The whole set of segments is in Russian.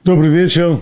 Добрый вечер.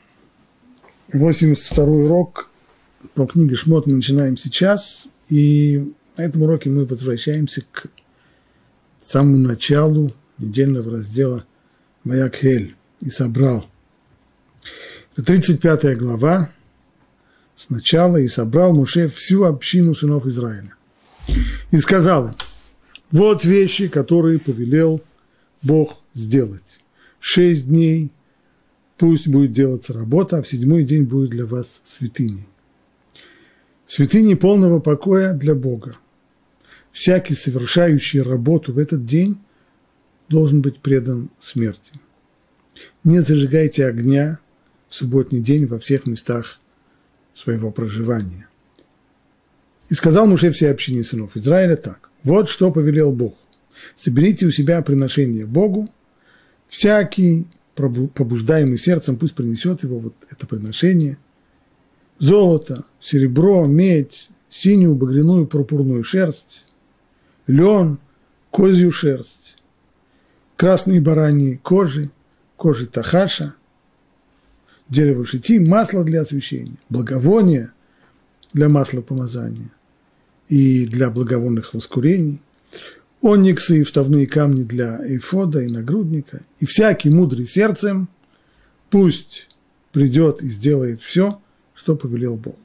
82-й урок по книге Шмот мы начинаем сейчас. И на этом уроке мы возвращаемся к самому началу недельного раздела Ваякхель и собрал. Это 35 глава. Сначала и собрал Моше всю общину сынов Израиля. И сказал им: вот вещи, которые повелел Бог сделать. 6 дней пусть будет делаться работа, а в 7-й день будет для вас святыней. Святыни полного покоя для Бога. Всякий, совершающий работу в этот день, должен быть предан смерти. Не зажигайте огня в субботний день во всех местах своего проживания. И сказал Моше всей общине сынов Израиля так: вот что повелел Бог. Соберите у себя приношение Богу, всякий, побуждаемый сердцем, пусть принесет его, вот это приношение: золото, серебро, медь, синюю, багряную, пурпурную шерсть, лен, козью шерсть, красные бараньи кожи тахаша, дерево шитим, масло для освящения, благовония для масла помазания и для благовонных воскурений, ониксы и вставные камни для эфода и нагрудника, и всякий мудрый сердцем пусть придет и сделает все, что повелел Бог.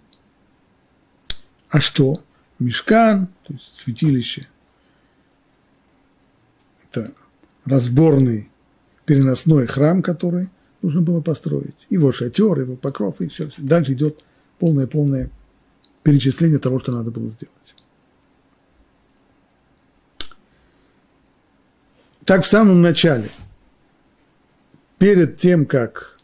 А что? Мишкан, то есть святилище, это разборный переносной храм, который нужно было построить. Его шатер, его покров, и все. Дальше идет полное перечисление того, что надо было сделать. Так, в самом начале, перед тем, как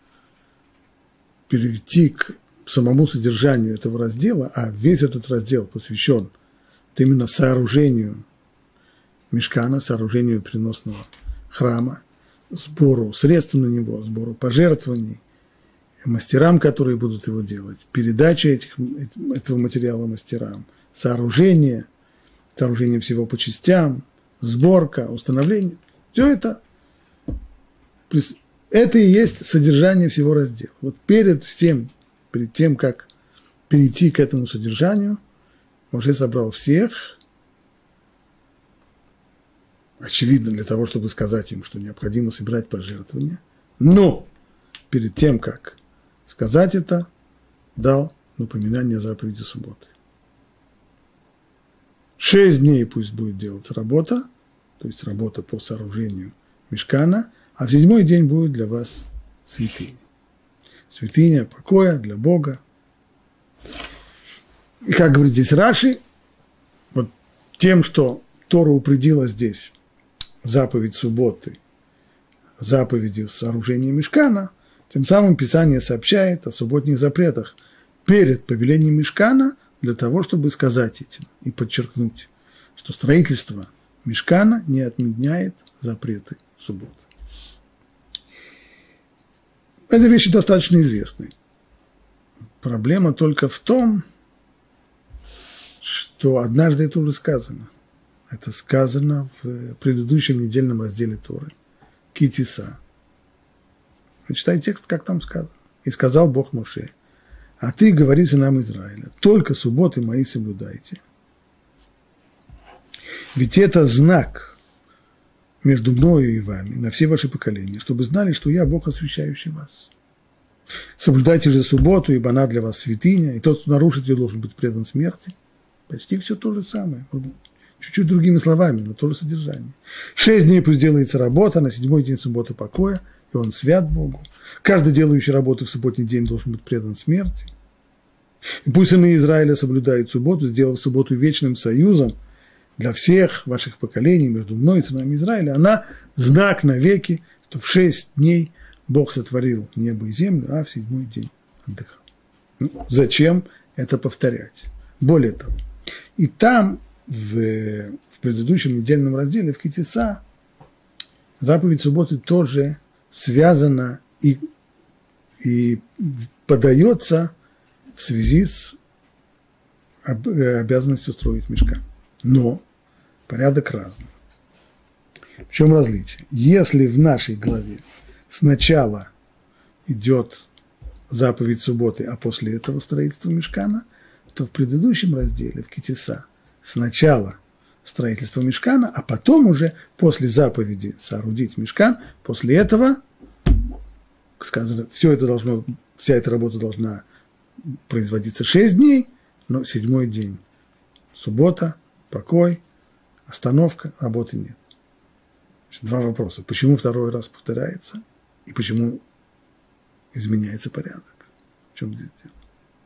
перейти к самому содержанию этого раздела, а весь этот раздел посвящен именно сооружению мишкана, сооружению переносного храма, сбору средств на него, сбору пожертвований, мастерам, которые будут его делать, передаче этого материала мастерам, сооружение всего по частям, сборка, установление, все это и есть содержание всего раздела. Вот перед тем, как перейти к этому содержанию, Моше собрал всех, очевидно, для того, чтобы сказать им, что необходимо собирать пожертвования, но перед тем, как сказать это, дал напоминание о заповеди субботы. 6 дней пусть будет делаться работа, то есть работа по сооружению мишкана, а в 7-й день будет для вас святыня. Святыня покоя для Бога. И как говорит здесь Раши, вот тем, что Тора упредила здесь заповедь субботы, заповеди сооружения мишкана, тем самым Писание сообщает о субботних запретах перед повелением мишкана для того, чтобы сказать этим и подчеркнуть, что строительство мишкана не отменяет запреты субботы. Эти вещи достаточно известны. Проблема только в том, что однажды это уже сказано. Это сказано в предыдущем недельном разделе Торы. Ки-тиса. Читай текст, как там сказано. И сказал Бог Моше: а ты говори сынам Израиля, только субботы мои соблюдайте. Ведь это знак между мною и вами на все ваши поколения, чтобы знали, что я Бог, освящающий вас. Соблюдайте же субботу, ибо она для вас святыня, и тот, кто нарушит ее, должен быть предан смерти. Почти все то же самое, чуть-чуть другими словами, но то же содержание. 6 дней пусть делается работа, на 7-й день суббота покоя, и он свят Богу. Каждый, делающий работу в субботний день, должен быть предан смерти. И пусть сыны Израиля соблюдают субботу, сделав субботу вечным союзом для всех ваших поколений между мной и сынами Израиля. Она знак навеки, что в 6 дней Бог сотворил небо и землю, а в 7-й день отдыхал. Зачем это повторять? Более того, и там, в предыдущем недельном разделе, в Ки-тиса, заповедь субботы тоже связана и подается в связи с обязанностью строить мишкан. Но порядок разный. В чем различие? Если в нашей главе сначала идет заповедь субботы, а после этого строительство мишкана, то в предыдущем разделе, в Ки-Тиса, сначала строительство мишкана, а потом уже после заповеди соорудить мишкан, после этого сказано, вся эта работа должна производиться 6 дней, но 7-й день суббота, покой, остановка, работы нет. Значит, 2 вопроса. Почему второй раз повторяется и почему изменяется порядок? В чем здесь дело?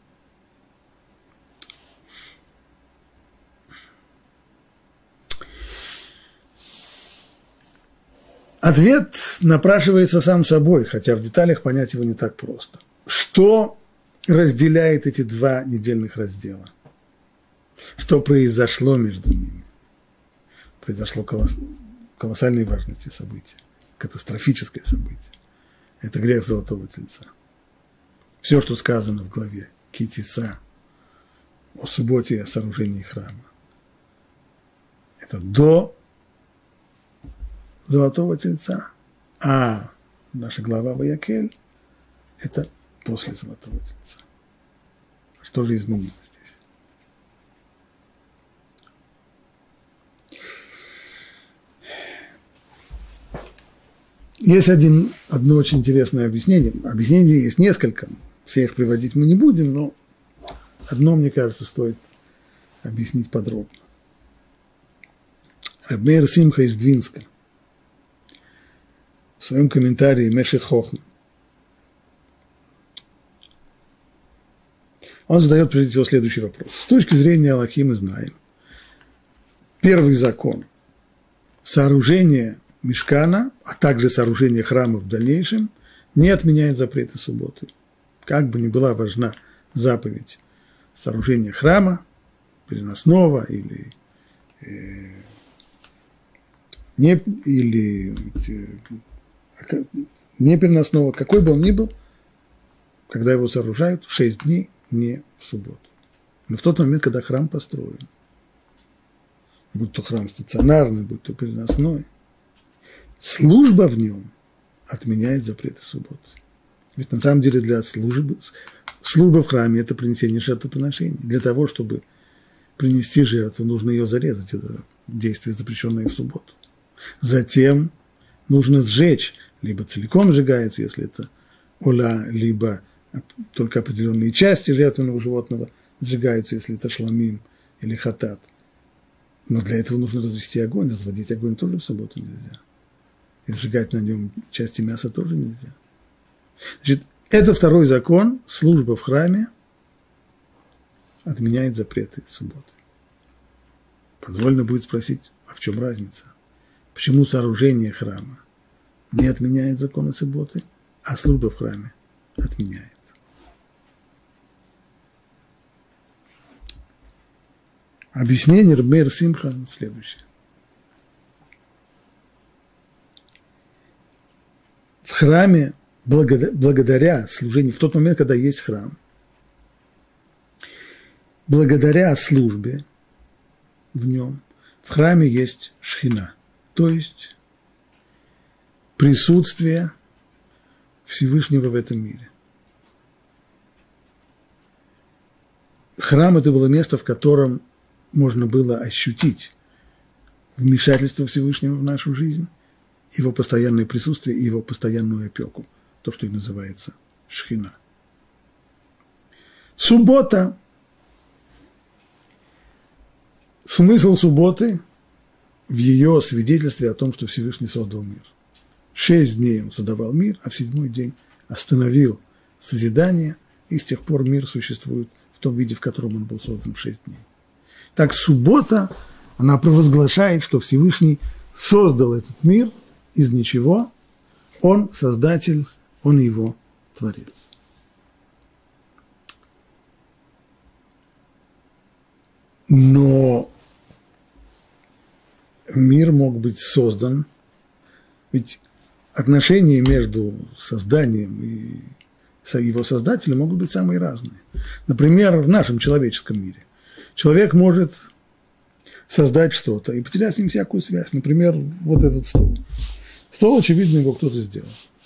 Ответ напрашивается сам собой, хотя в деталях понять его не так просто. Что разделяет эти 2 недельных раздела? Что произошло между ними? Произошло колоссальной важности событие, катастрофическое событие. Это грех Золотого Тельца. Все, что сказано в главе Ки-Тиса о субботе и о сооружении храма, это до Золотого Тельца, а наша глава Ваякель – это после Золотого Тельца. Что же изменилось здесь? Есть одно очень интересное объяснение. Объяснений есть несколько, все их приводить мы не будем, но одно, мне кажется, стоит объяснить подробно. Рав Меир Симха из Двинска в своем комментарии Мешех Хохма он задает прежде всего следующий вопрос. С точки зрения Алахи мы знаем, первый закон сооружения мишкана, а также сооружение храма в дальнейшем, не отменяет запреты субботы. Как бы ни была важна заповедь сооружения храма, переносного или не переносного, какой бы он ни был, когда его сооружают, в 6 дней, не в субботу. Но в тот момент, когда храм построен, будь то храм стационарный, будь то переносной, служба в нем отменяет запреты субботы. Ведь на самом деле для служба в храме – это принесение жертвоприношений. Для того, чтобы принести жертву, нужно ее зарезать. Это действие, запрещенное в субботу. Затем нужно сжечь, либо целиком сжигается, если это ола, либо только определенные части жертвенного животного сжигаются, если это шламим или хатат. Но для этого нужно развести огонь. Разводить огонь тоже в субботу нельзя. И сжигать на нем части мяса тоже нельзя. Значит, это второй закон. Служба в храме отменяет запреты субботы. Позволено будет спросить, а в чем разница? Почему сооружение храма не отменяет законы субботы, а служба в храме отменяет? Объяснение Рав Меир Симха следующее. В храме, благодаря служению, в тот момент, когда есть храм, благодаря службе в нем, в храме есть шхина, то есть присутствие Всевышнего в этом мире. Храм – это было место, в котором можно было ощутить вмешательство Всевышнего в нашу жизнь, его постоянное присутствие и его постоянную опеку, то, что и называется шхина. Суббота. Смысл субботы в ее свидетельстве о том, что Всевышний создал мир. 6 дней он создавал мир, а в 7-й день остановил созидание, и с тех пор мир существует в том виде, в котором он был создан в 6 дней. Так суббота, она провозглашает, что Всевышний создал этот мир из ничего, он создатель, он его творец. Но мир мог быть создан, ведь отношения между созданием и его создателем могут быть самые разные. Например, в нашем человеческом мире человек может создать что-то и потерять с ним всякую связь. Например, вот этот стол. Стол, очевидно, его кто-то сделал.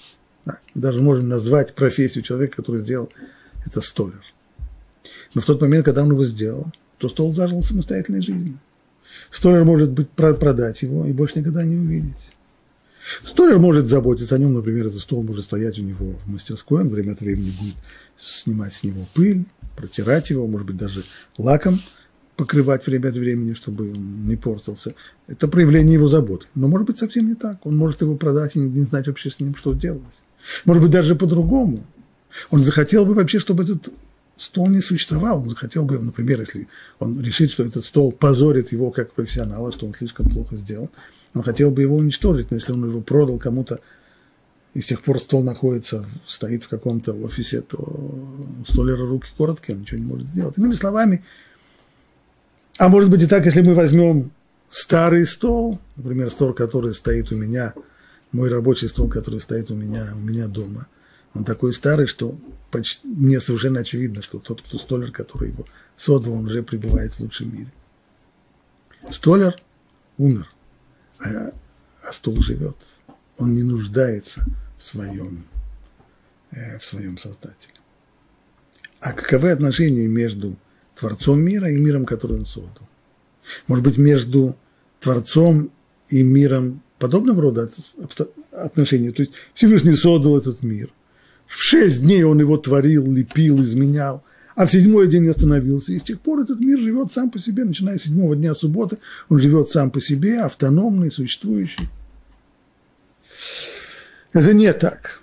Да? Даже можем назвать профессию человека, который сделал это столяр. Но в тот момент, когда он его сделал, то стол зажил самостоятельной жизнью. Столяр может продать его и больше никогда не увидеть. Столяр может заботиться о нем, например, этот стол может стоять у него в мастерской, он время от времени будет снимать с него пыль, протирать его, может быть, даже лаком покрывать время от времени, чтобы он не портился. Это проявление его заботы. Но может быть совсем не так. Он может его продать и не знать вообще с ним, что делать. Может быть, даже по-другому. Он захотел бы вообще, чтобы этот стол не существовал. Он захотел бы, например, если он решит, что этот стол позорит его как профессионала, что он слишком плохо сделал, он хотел бы его уничтожить, но если он его продал кому-то, и с тех пор стол стоит в каком-то офисе, то у столяра руки короткие, он ничего не может сделать. Иными словами, а может быть и так, если мы возьмем старый стол, например, стол, который стоит у меня, мой рабочий стол, который стоит у меня дома, он такой старый, что мне совершенно очевидно, что тот, кто столяр, который его создал, он уже пребывает в лучшем мире. Столяр умер, а стол живет. Он не нуждается в своем создателе. А каковы отношения между Творцом мира и миром, который он создал? Может быть, между Творцом и миром подобного рода отношения? То есть Всевышний создал этот мир. В 6 дней он его творил, лепил, изменял, а в 7-й день остановился. И с тех пор этот мир живет сам по себе, начиная с 7-го дня субботы, он живет сам по себе, автономный, существующий. Это не так.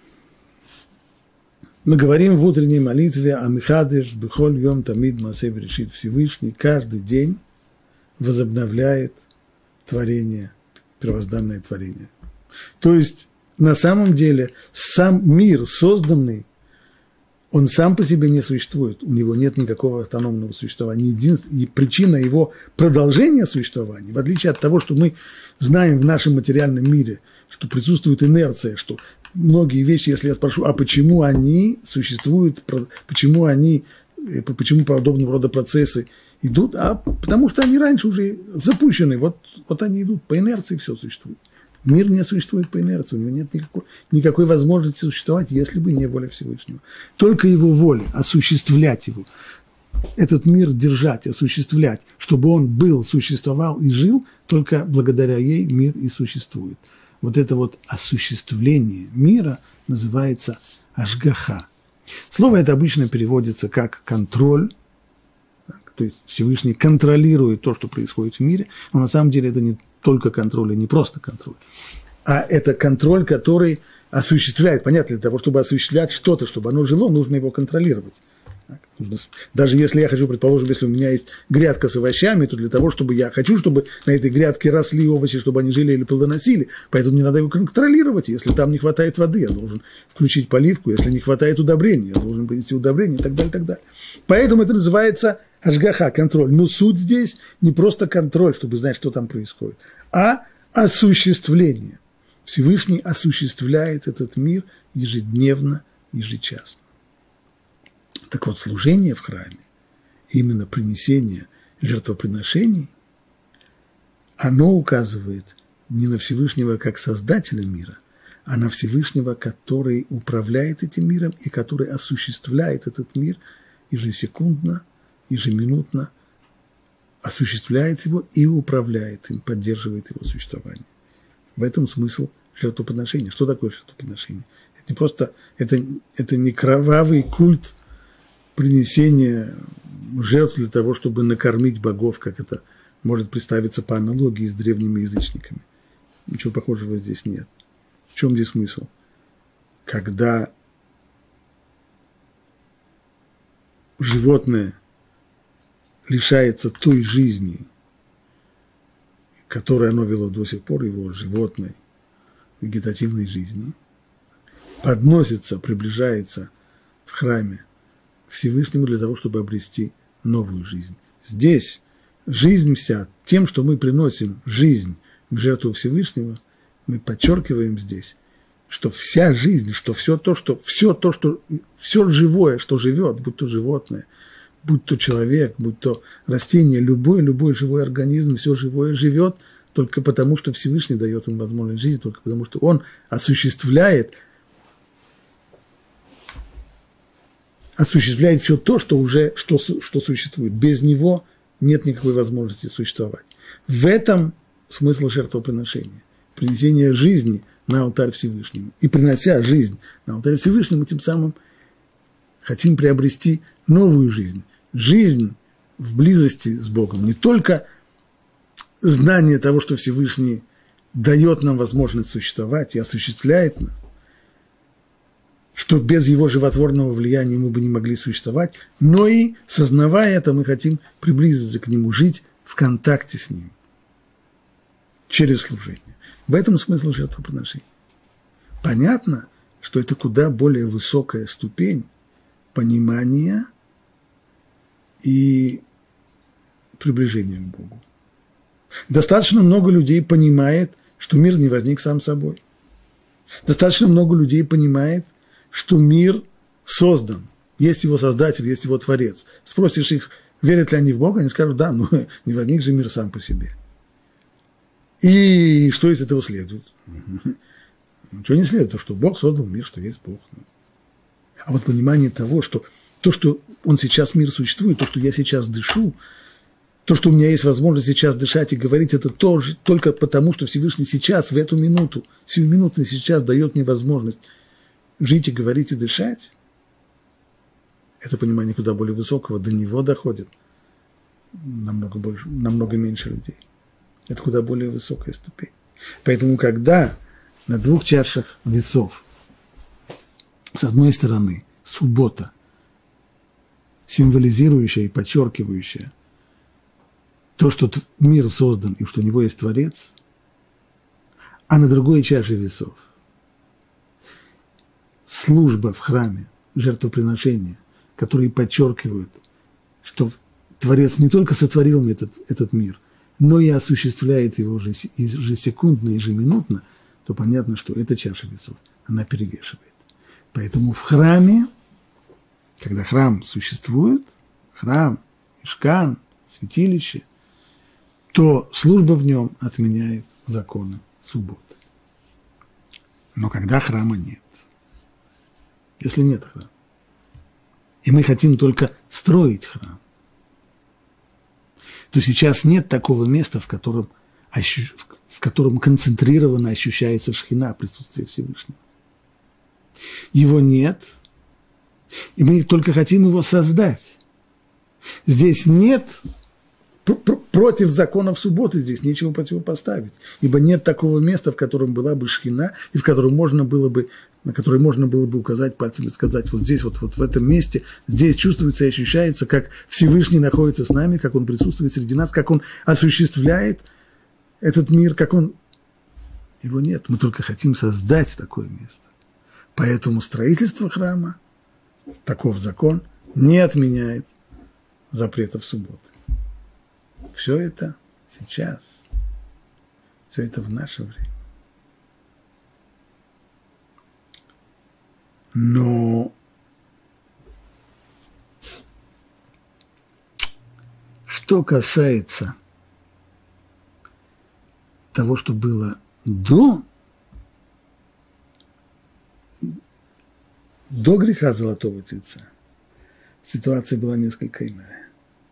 Мы говорим в утренней молитве «Амихадеш бехоль йом тамид маасeh берешит». Всевышний каждый день возобновляет творение, первозданное творение. То есть, на самом деле, сам мир, созданный, он сам по себе не существует, у него нет никакого автономного существования. И причина его продолжения существования, в отличие от того, что мы знаем в нашем материальном мире, что присутствует инерция, что многие вещи, если я спрошу, а почему они существуют, почему подобного рода процессы идут, а потому что они раньше уже запущены, вот они идут, по инерции все существует. Мир не существует по инерции, у него нет никакой возможности существовать, если бы не воля Всевышнего. Только его воля, осуществлять его, этот мир держать, осуществлять, чтобы он был, существовал и жил, только благодаря ей мир и существует. Вот это вот осуществление мира называется ашгаха. Слово это обычно переводится как контроль, то есть Всевышний контролирует то, что происходит в мире, но на самом деле это не только контроль, и не просто контроль, а это контроль, который осуществляет, понятно, для того, чтобы осуществлять что-то, чтобы оно жило, нужно его контролировать. Даже если я хочу, предположим, если у меня есть грядка с овощами, то для того, чтобы я хочу, чтобы на этой грядке росли овощи, чтобы они жили или плодоносили, поэтому мне надо его контролировать. Если там не хватает воды, я должен включить поливку, если не хватает удобрений, я должен принести удобрения и так далее, и так далее. Поэтому это называется ашгаха, контроль. Но суть здесь не просто контроль, чтобы знать, что там происходит, а осуществление. Всевышний осуществляет этот мир ежедневно, ежечасно. Так вот, служение в храме, именно принесение жертвоприношений, оно указывает не на Всевышнего как Создателя мира, а на Всевышнего, который управляет этим миром и который осуществляет этот мир ежесекундно, ежеминутно, осуществляет его и управляет им, поддерживает его существование. В этом смысл жертвоприношения. Что такое жертвоприношение? Это не просто, это не кровавый культ принесения жертв для того, чтобы накормить богов, как это может представиться по аналогии с древними язычниками. Ничего похожего здесь нет. В чем здесь смысл? Когда животное лишается той жизни, которую оно вело до сих пор, его животной, вегетативной жизни, подносится, приближается в храме Всевышнему для того, чтобы обрести новую жизнь. Здесь жизнь вся, тем, что мы приносим жизнь в жертву Всевышнего, мы подчеркиваем здесь, что вся жизнь, что все живое, что живет, будь то животное, будь то человек, будь то растение, любой живой организм, все живое живет только потому, что Всевышний дает им возможность жизни, только потому, что он осуществляет осуществляет все то, что уже что существует. Без него нет никакой возможности существовать. В этом смысл жертвоприношения. Принесение жизни на алтарь Всевышнему. И принося жизнь на алтарь Всевышнему, тем самым хотим приобрести новую жизнь. Жизнь в близости с Богом. Не только знание того, что Всевышний дает нам возможность существовать и осуществляет нас, что без его животворного влияния мы бы не могли существовать, но и, сознавая это, мы хотим приблизиться к нему, жить в контакте с ним через служение. В этом смысл жертвоприношения. Понятно, что это куда более высокая ступень понимания и приближения к Богу. Достаточно много людей понимает, что мир не возник сам собой. Достаточно много людей понимает, что мир создан. Есть его создатель, есть его творец. Спросишь их, верят ли они в Бога, они скажут, да, но не возник же мир сам по себе. И что из этого следует? Ничего не следует, то, что Бог создал мир, что есть Бог. А вот понимание того, что то, что он сейчас мир существует, то, что я сейчас дышу, то, что у меня есть возможность сейчас дышать и говорить, это тоже только потому, что Всевышний сейчас, в эту минуту, сиюминутно сейчас дает мне возможность жить и говорить и дышать, это понимание куда более высокого, до него доходит намного меньше людей. Это куда более высокая ступень. Поэтому, когда на двух чашах весов, с одной стороны, суббота, символизирующая и подчеркивающая то, что мир создан и что у него есть Творец, а на другой чаше весов служба в храме, жертвоприношения, которые подчеркивают, что Творец не только сотворил этот мир, но и осуществляет его ежесекундно, ежеминутно, то понятно, что эта чаша весов, она перевешивает. Поэтому в храме, когда храм существует, храм, мишкан, святилище, то служба в нем отменяет законы субботы. Но когда храма нет, если нет храма, и мы хотим только строить храм, то сейчас нет такого места, в котором концентрированно ощущается шхина, присутствие Всевышнего. Его нет, и мы только хотим его создать. Здесь нет, против законов субботы здесь нечего противопоставить, ибо нет такого места, в котором была бы шхина, и в котором на которое можно было бы указать пальцем и сказать, вот здесь, вот в этом месте, здесь чувствуется и ощущается, как Всевышний находится с нами, как Он присутствует среди нас, как Он осуществляет этот мир, как Он... Его нет, мы только хотим создать такое место. Поэтому строительство храма, таков закон, не отменяет запретов субботы. Все это сейчас, все это в наше время. Но что касается того, что было до греха золотого тельца, ситуация была несколько иная.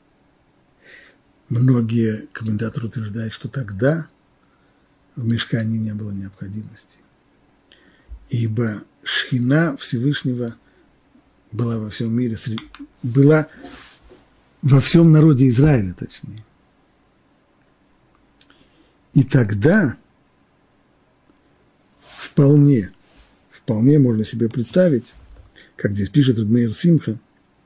Многие комментаторы утверждают, что тогда в мишкане не было необходимости, ибо шхина Всевышнего была во всем мире, была во всем народе Израиля, точнее. И тогда вполне можно себе представить, как здесь пишет Рав Меир Симха,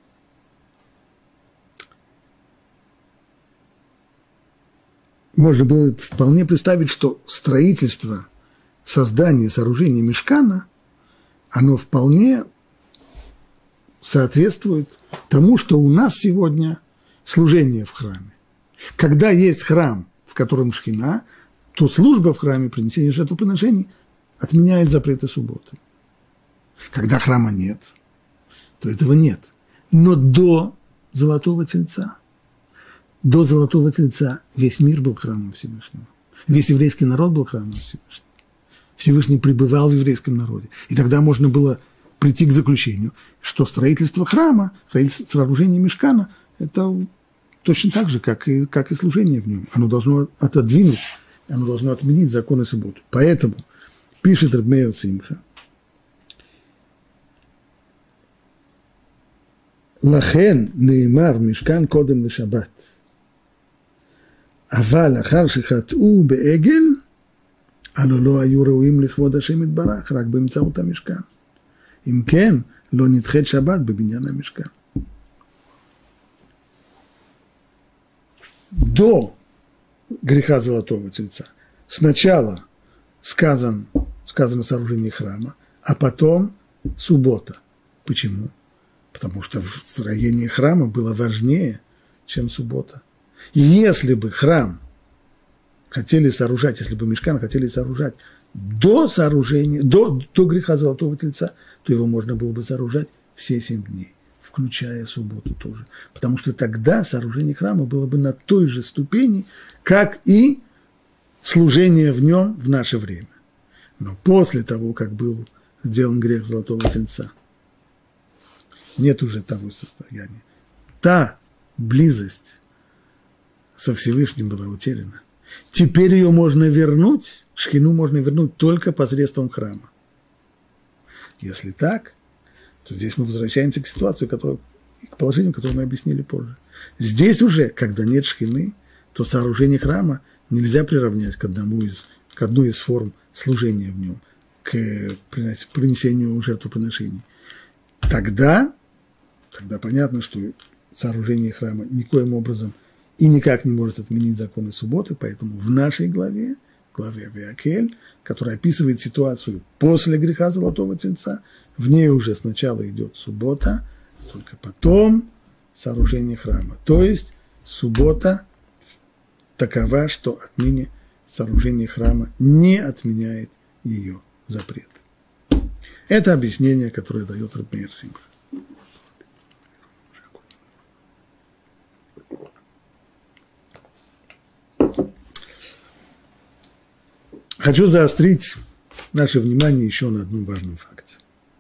можно было вполне представить, что строительство, создание, сооружение мишкана, оно вполне соответствует тому, что у нас сегодня служение в храме. Когда есть храм, в котором шхина, то служба в храме, принесение жертвоприношений, отменяет запреты субботы. Когда храма нет, то этого нет. Но до Золотого Тельца весь мир был храмом Всевышнего. Весь еврейский народ был храмом Всевышнего. Всевышний пребывал в еврейском народе. И тогда можно было прийти к заключению, что строительство храма, сооружение мишкана – это точно так же, как и служение в нем. Оно должно отодвинуть, оно должно отменить законы субботы. Поэтому пишет Рав Меир Цимха: לכן נאמר משכן קודם לשבת, אבל אחר שחטאו בעגל, הלא לא היו ראויים לכבוד השם יתברך, רק באמצעות המשכן. אם כן, לא נדחית שבת בבניין המשכן. До греха Золотого Тельца сначала сказано сооружение храма, а потом суббота. Почему? Потому что строение храма было важнее, чем суббота. И если бы храм хотели сооружать, если бы мишкан хотели сооружать до греха Золотого Тельца, то его можно было бы сооружать все 7 дней, включая субботу тоже. Потому что тогда сооружение храма было бы на той же ступени, как и служение в нем в наше время. Но после того, как был сделан грех Золотого Тельца, нет уже того состояния. Та близость со Всевышним была утеряна. Теперь ее можно вернуть, шхину можно вернуть только посредством храма. Если так, то здесь мы возвращаемся к ситуации, к положению, которое мы объяснили позже. Здесь уже, когда нет шхины, то сооружение храма нельзя приравнять к одной из форм служения в нем, к принесению жертвоприношений. Тогда понятно, что сооружение храма никоим образом и никак не может отменить законы субботы, поэтому в нашей главе Ваякель, которая описывает ситуацию после греха Золотого Тельца, в ней уже сначала идет суббота, только потом сооружение храма. То есть суббота такова, что отныне сооружение храма не отменяет ее запрет. Это объяснение, которое дает Рав Меир Цимха. Хочу заострить наше внимание еще на одном важном факте.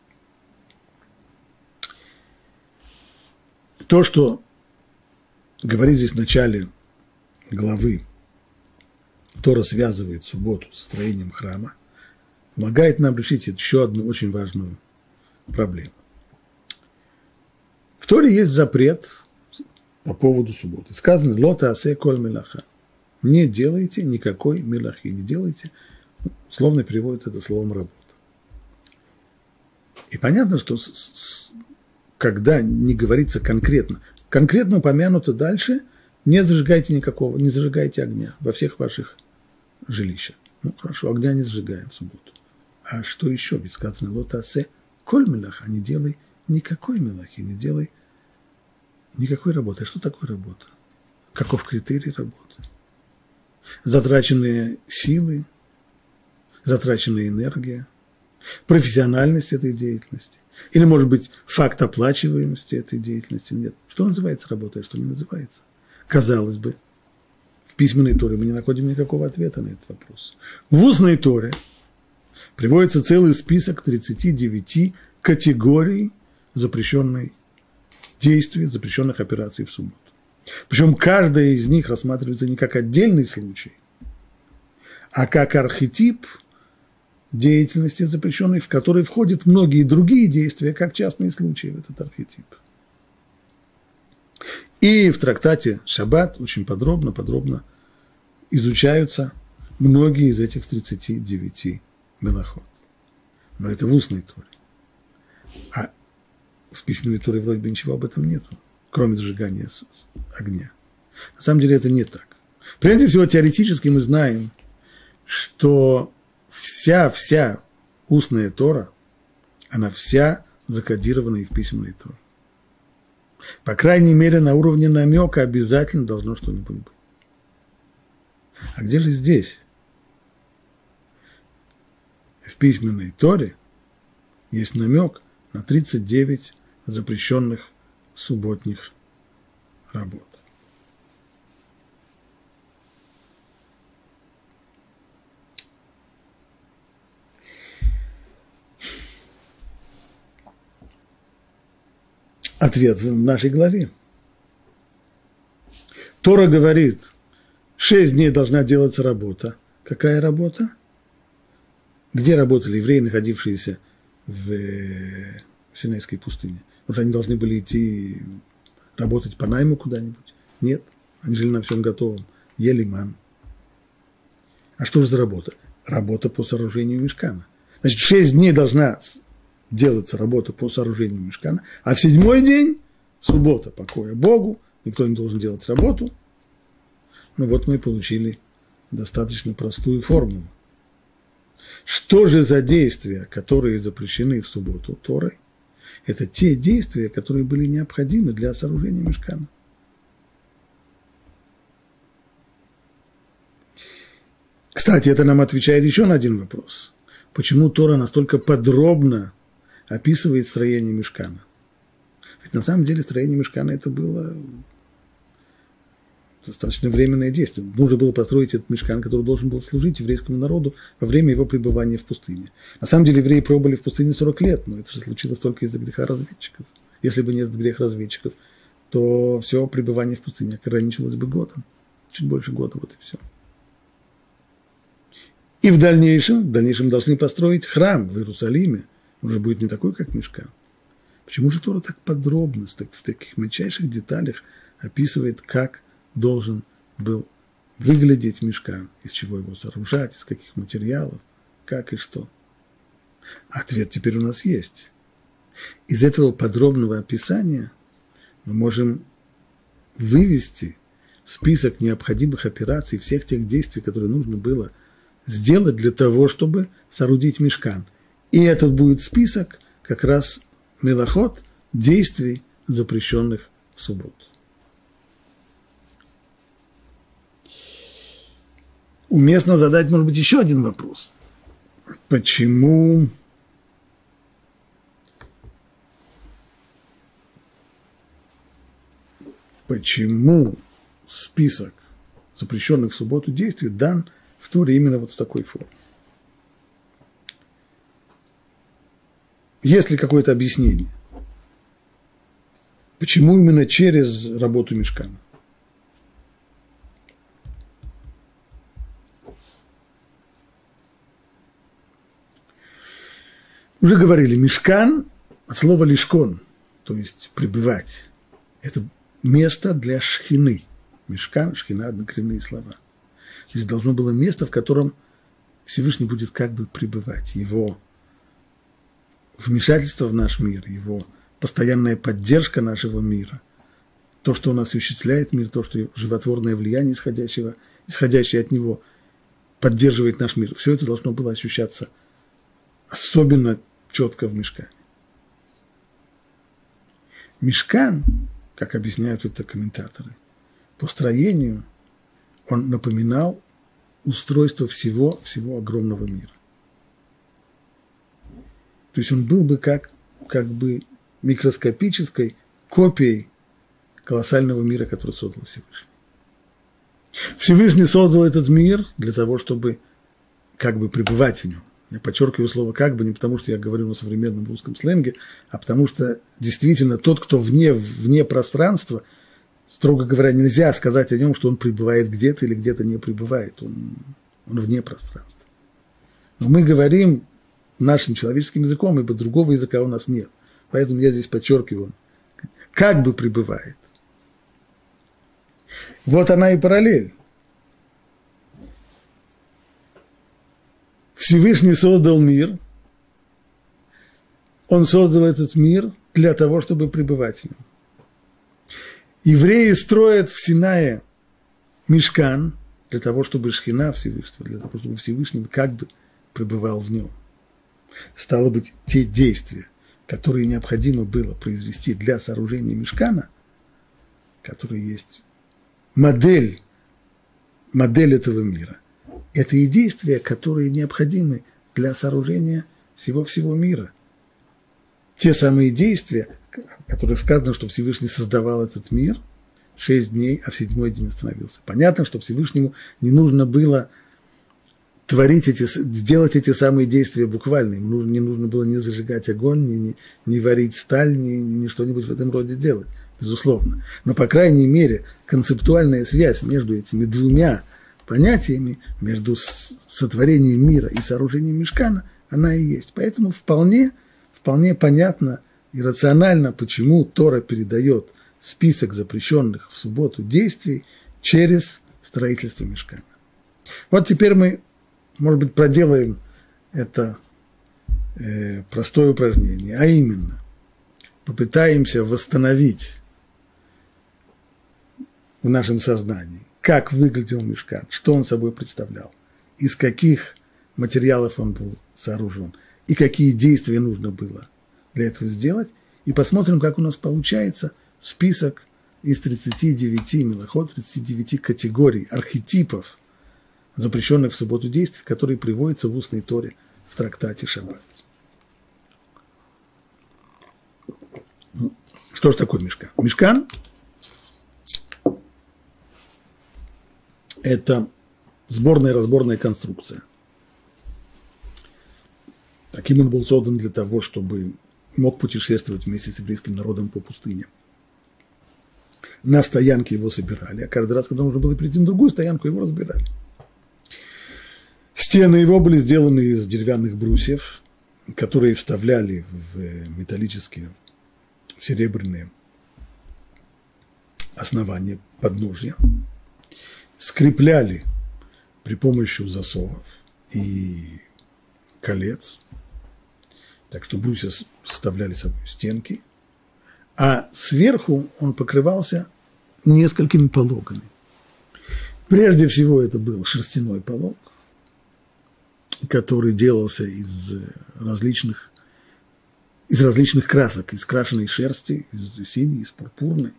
То, что говорит здесь в начале главы, Тора связывает субботу с строением храма, помогает нам решить еще одну очень важную проблему. В Торе есть запрет по поводу субботы. Сказано: «Ло таасе коль мелаха». Не делайте никакой мелахи, не делайте. Словно переводит это словом «работа». И понятно, что когда не говорится конкретно упомянуто дальше, не зажигайте огня во всех ваших жилищах. Ну, хорошо, огня не зажигаем в субботу. А что еще? Ведь сказано: «Ло таасе коль мелаха», не делай никакой мелахи, не делай никакой работы. А что такое работа? Каков критерий работы? Затраченные силы, затраченная энергия, профессиональность этой деятельности, или, может быть, факт оплачиваемости этой деятельности. Нет. Что называется работой, а что не называется? Казалось бы, в письменной Торе мы не находим никакого ответа на этот вопрос. В устной Торе приводится целый список 39 категорий запрещенных действий, запрещенных операций в субботу. Причем каждая из них рассматривается не как отдельный случай, а как архетип деятельности запрещенной, в который входят многие другие действия, как частные случаи в этот архетип. И в трактате «Шаббат» очень подробно изучаются многие из этих 39 мелахот. Но это в устной Торе. А в письменной Торе вроде бы ничего об этом нету, кроме зажигания огня. На самом деле это не так. Прежде всего, теоретически мы знаем, что вся устная Тора, она вся закодирована и в письменной Торе. По крайней мере, на уровне намека обязательно должно что-нибудь быть. А где же здесь? В письменной Торе есть намек на 39 запрещенных субботних работ. Ответ в нашей главе. Тора говорит, 6 дней должна делаться работа. Какая работа? Где работали евреи, находившиеся в Синайской пустыне? Потому что они должны были идти работать по найму куда-нибудь? Нет, они жили на всем готовом, ели ман. А что же за работа? Работа по сооружению мишкана. Значит, 6 дней должна делаться работа по сооружению мишкана, а в 7-й день, суббота, покоя Богу, никто не должен делать работу. Ну вот мы получили достаточно простую формулу. Что же за действия, которые запрещены в субботу Торой? Это те действия, которые были необходимы для сооружения мишкана. Кстати, это нам отвечает еще на один вопрос. Почему Тора настолько подробно описывает строение мишкана? Ведь на самом деле строение мишкана это было достаточно временное действие. Нужно было построить этот мишкан, который должен был служить еврейскому народу во время его пребывания в пустыне. На самом деле евреи пробыли в пустыне 40 лет, но это же случилось только из-за греха разведчиков. Если бы нет греха разведчиков, то все пребывание в пустыне ограничилось бы годом. Чуть больше года, вот и все. И в дальнейшем должны построить храм в Иерусалиме. Он уже будет не такой, как мишкан. Почему же Тора так подробно, в таких мельчайших деталях описывает, как должен был выглядеть мишкан, из чего его сооружать, из каких материалов, как и что? Ответ теперь у нас есть. Из этого подробного описания мы можем вывести список необходимых операций, всех тех действий, которые нужно было сделать для того, чтобы соорудить мишкан. И этот будет список как раз мелахот, действий, запрещенных в субботу. Уместно задать, может быть, еще один вопрос. Почему список запрещенных в субботу действий дан в Торе именно вот в такой форме? Есть ли какое-то объяснение? Почему именно через работу мишкана? Уже говорили, мишкан от слова лишкон, то есть пребывать. Это место для шхины. Мишкан, шхина – однокоренные слова. То есть должно было место, в котором Всевышний будет как бы пребывать. Его вмешательство в наш мир, его постоянная поддержка нашего мира, то, что он осуществляет мир, то, что животворное влияние, исходящее от него, поддерживает наш мир. Все это должно было ощущаться особенно четко в мишкане. Мишкан, как объясняют это комментаторы, по строению он напоминал устройство всего огромного мира. То есть он был бы как бы микроскопической копией колоссального мира, который создал Всевышний. Всевышний создал этот мир для того, чтобы как бы пребывать в нем. Я подчеркиваю слово «как бы» не потому, что я говорю на современном русском сленге, а потому что действительно тот, кто вне пространства, строго говоря, нельзя сказать о нем, что он пребывает где-то или где-то не пребывает. Он вне пространства. Но мы говорим нашим человеческим языком, ибо другого языка у нас нет. Поэтому я здесь подчеркиваю, как бы пребывает. Вот она и параллель. Всевышний создал мир, он создал этот мир для того, чтобы пребывать в нем. Евреи строят в Синае мишкан для того, чтобы шхина Всевышнего, для того, чтобы Всевышний как бы пребывал в нем. Стало быть, те действия, которые необходимо было произвести для сооружения мишкана, которые есть модель этого мира, это и действия, которые необходимы для сооружения всего мира. Те самые действия, о которых сказано, что Всевышний создавал этот мир 6 дней, а в 7-й день остановился. Понятно, что Всевышнему не нужно было делать эти самые действия буквально. Им не нужно было ни зажигать огонь, ни варить сталь, ни что-нибудь в этом роде делать, безусловно. Но, по крайней мере, концептуальная связь между этими двумя понятиями, между сотворением мира и сооружением мишкана, она и есть. Поэтому вполне понятно и рационально, почему Тора передает список запрещенных в субботу действий через строительство мишкана. Вот теперь мы, может быть, проделаем это простое упражнение, а именно попытаемся восстановить в нашем сознании, как выглядел мишкан, что он собой представлял, из каких материалов он был сооружен и какие действия нужно было для этого сделать, и посмотрим, как у нас получается список из 39 мелахот, 39 категорий, архетипов, запрещенных в субботу действий, которые приводятся в устной Торе в трактате Шаббат. Что же такое мишкан? Мишкан – это сборная и разборная конструкция. Таким он был создан для того, чтобы мог путешествовать вместе с еврейским народом по пустыне. На стоянке его собирали, а каждый раз, когда нужно было перейти на другую стоянку, его разбирали. Стены его были сделаны из деревянных брусьев, которые вставляли в металлические, серебряные основания подножья, скрепляли при помощи засовов и колец, так что брусья составляли собой стенки, а сверху он покрывался несколькими пологами. Прежде всего это был шерстяной полог, который делался из различных красок, из крашеной шерсти, из синей, из пурпурной,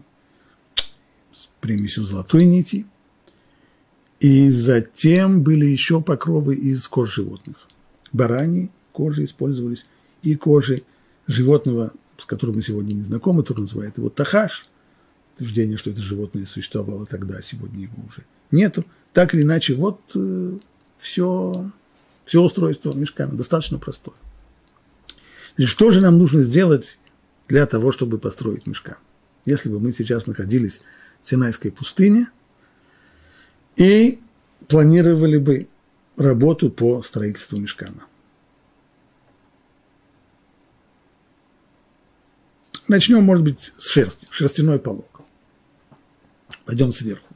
с примесью золотой нити. И затем были еще покровы из кож животных. Бараньи кожи использовались и кожи животного, с которым мы сегодня не знакомы, который называет его тахаш. Утверждение, что это животное существовало тогда, а сегодня его уже нету. Так или иначе, вот все устройство мишкана достаточно простое. Значит, что же нам нужно сделать для того, чтобы построить мишкан? Если бы мы сейчас находились в Синайской пустыне и планировали бы работу по строительству мишкана. Начнем, может быть, с шерсти, шерстяной полог. Пойдем сверху.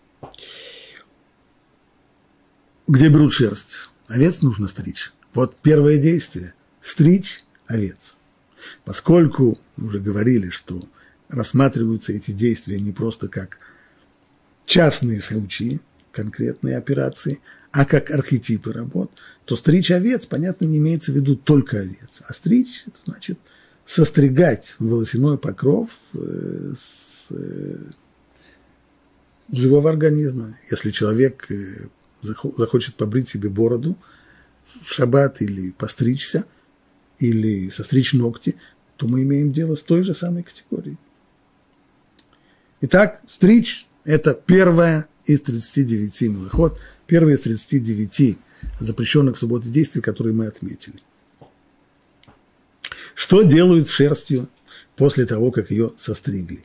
Где берут шерсть? Овец нужно стричь. Вот первое действие – стричь овец. Поскольку мы уже говорили, что рассматриваются эти действия не просто как частные случаи, конкретные операции, а как архетипы работ, то стричь овец, понятно, не имеется в виду только овец. А стричь – это значит состригать волосяной покров с живого организма. Если человек захочет побрить себе бороду в шаббат или постричься, или состричь ногти, то мы имеем дело с той же самой категорией. Итак, стричь – это первая из 39 мелахот, первая из 39 запрещенных в субботу действий, которые мы отметили. Что делают с шерстью после того, как ее состригли?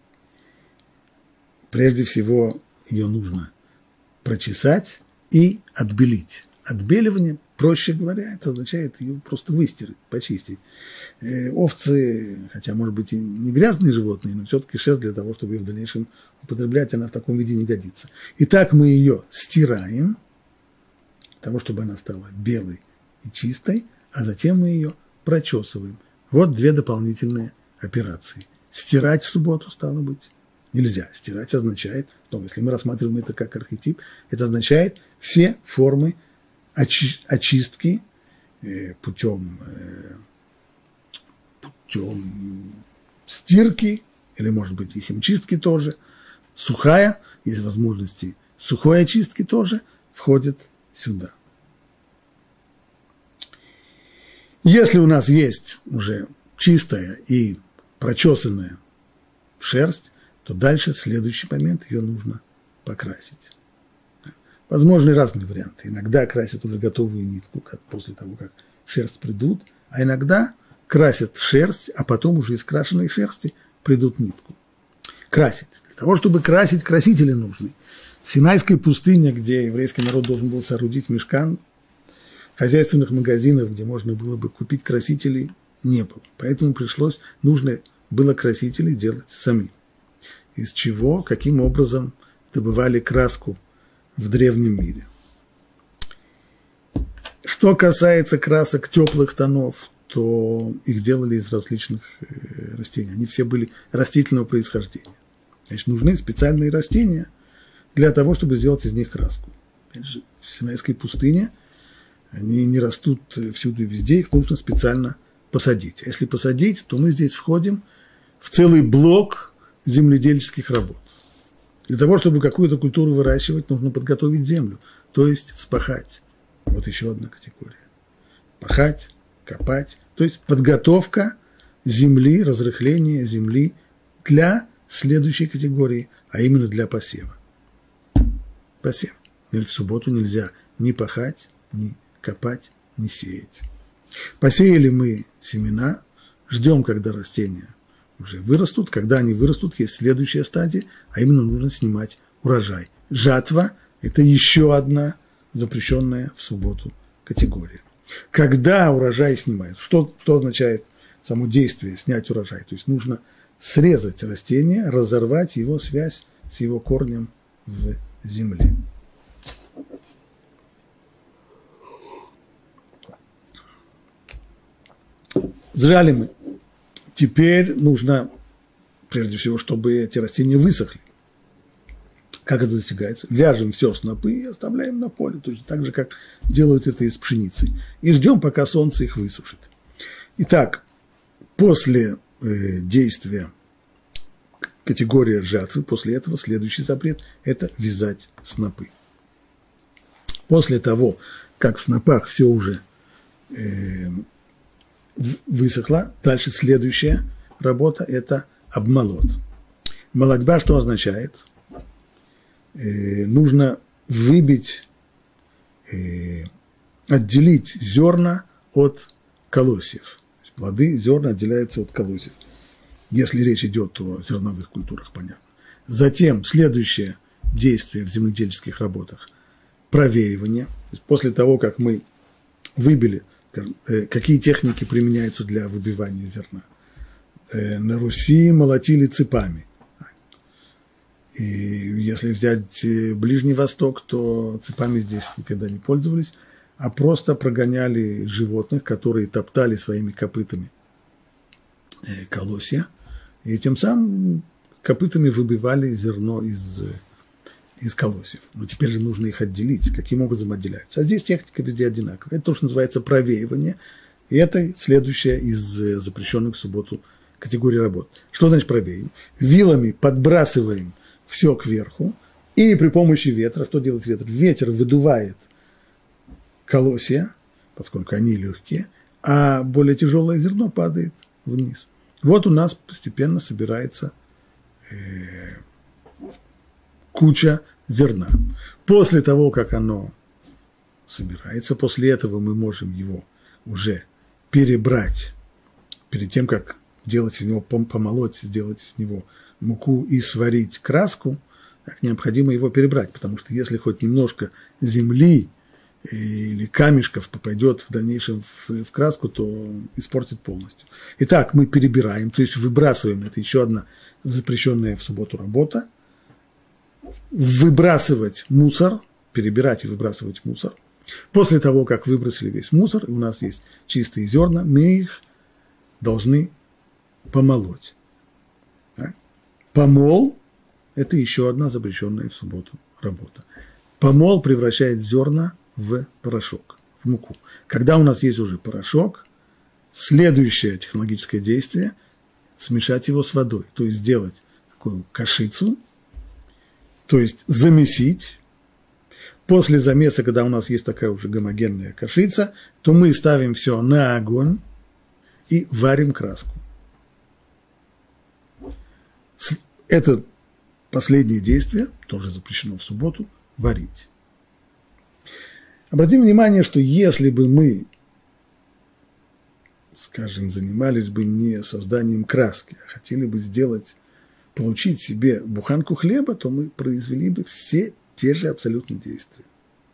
Прежде всего, ее нужно прочесать и отбелить. Отбеливание, проще говоря, это означает ее просто выстирать, почистить. Овцы, хотя, может быть, и не грязные животные, но все-таки шерсть для того, чтобы ее в дальнейшем употреблять, она в таком виде не годится. Итак, мы ее стираем, для того, чтобы она стала белой и чистой, а затем мы ее прочесываем. Вот две дополнительные операции. Стирать в субботу, стало быть, нельзя. Стирать означает, ну, если мы рассматриваем это как архетип, это означает все формы очистки путем стирки, или, может быть, и химчистки тоже. Сухая, есть возможности сухой очистки тоже, входит сюда. Если у нас есть уже чистая и прочесанная шерсть, то дальше, следующий момент, ее нужно покрасить. Возможны разные варианты. Иногда красят уже готовую нитку, после того, как шерсть придут, а иногда красят шерсть, а потом уже из крашеной шерсти придут нитку. Красить. Для того, чтобы красить, красители нужны. В Синайской пустыне, где еврейский народ должен был соорудить мишкан, хозяйственных магазинов, где можно было бы купить красителей, не было. Поэтому нужно было красители делать самим. Из чего, каким образом добывали краску в древнем мире. Что касается красок теплых тонов, то их делали из различных растений. Они все были растительного происхождения. Значит, нужны специальные растения для того, чтобы сделать из них краску. Опять же, в Синайской пустыне они не растут всюду и везде, их нужно специально посадить. А если посадить, то мы здесь входим в целый блок земледельческих работ. Для того, чтобы какую-то культуру выращивать, нужно подготовить землю, то есть вспахать. Вот еще одна категория. Пахать, копать, то есть подготовка земли, разрыхление земли для следующей категории, а именно для посева. Посев. В субботу нельзя ни пахать, ни копать, ни сеять. Посеяли мы семена, ждем, когда растения уже вырастут. Когда они вырастут, есть следующая стадия, а именно нужно снимать урожай. Жатва – это еще одна запрещенная в субботу категория. Когда урожай снимают, что означает само действие снять урожай? То есть нужно срезать растение, разорвать его связь с его корнем в земле. Сжали мы. Теперь нужно, прежде всего, чтобы эти растения высохли. Как это достигается? Вяжем все в снопы и оставляем на поле, точно так же, как делают это из пшеницы. И ждем, пока солнце их высушит. Итак, после действия категории жатвы, после этого следующий запрет – это вязать снопы. После того, как в снопах все уже высохло, дальше следующая работа – это обмолот. Молотьба что означает? Нужно выбить, отделить зерна от колосьев. То есть плоды, зерна отделяются от колосьев. Если речь идет о зерновых культурах, понятно. Затем следующее действие в земледельческих работах – провеивание. То есть после того, как мы выбили, какие техники применяются для выбивания зерна. На Руси молотили цепами. И если взять Ближний Восток, то цепами здесь никогда не пользовались, а просто прогоняли животных, которые топтали своими копытами колосья, и тем самым копытами выбивали зерно из колосьев. Но теперь же нужно их отделить. Каким образом отделяются? А здесь техника везде одинаковая. Это то, что называется провеивание, и это следующая из запрещенных в субботу категорий работ. Что значит провеивание? Вилами подбрасываем все кверху, и при помощи ветра, что делает ветер? Ветер выдувает колосья, поскольку они легкие, а более тяжелое зерно падает вниз. Вот у нас постепенно собирается куча зерна. После того, как оно собирается, после этого мы можем его уже перебрать, перед тем, как делать из него, помолоть, сделать из него муку и сварить краску, так необходимо его перебрать, потому что если хоть немножко земли или камешков попадет в дальнейшем в краску, то испортит полностью. Итак, мы перебираем, то есть выбрасываем, это еще одна запрещенная в субботу работа, выбрасывать мусор, перебирать и выбрасывать мусор. После того, как выбросили весь мусор, и у нас есть чистые зерна, мы их должны помолоть. Так? Помол – это еще одна запрещенная в субботу работа. Помол превращает зерна в порошок, в муку. Когда у нас есть уже порошок, следующее технологическое действие – смешать его с водой, то есть сделать такую кашицу, то есть замесить. После замеса, когда у нас есть такая уже гомогенная кашица, то мы ставим все на огонь и варим краску. Это последнее действие, тоже запрещено в субботу, варить. Обратим внимание, что если бы мы, скажем, занимались бы не созданием краски, а хотели бы получить себе буханку хлеба, то мы произвели бы все те же абсолютно действия.